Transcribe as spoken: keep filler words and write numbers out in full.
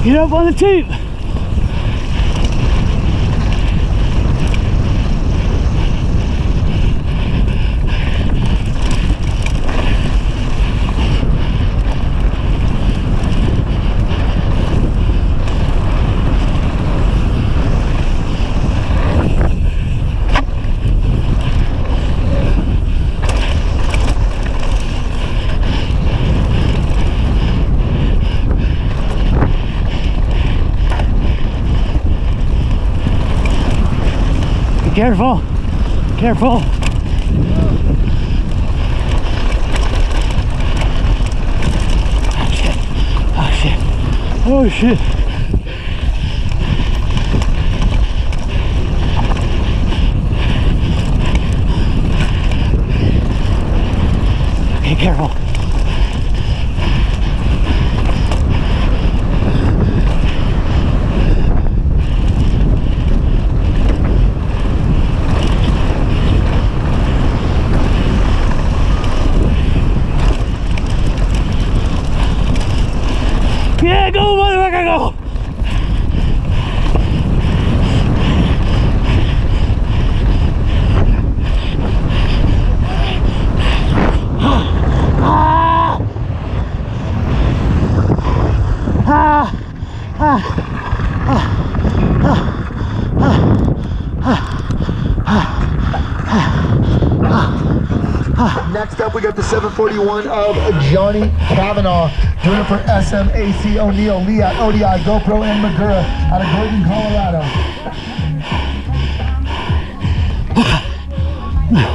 Get up on the tube. Careful, careful. Oh shit, oh shit, oh shit. Okay, careful. Yeah, go, motherfucker, go! Ah! Ah! Ah! Next up, we got the seven forty-one of Johnny Kavanaugh, doing it for S M A C O'Neill, Lee at O D I, GoPro, and Magura out of Gordon, Colorado.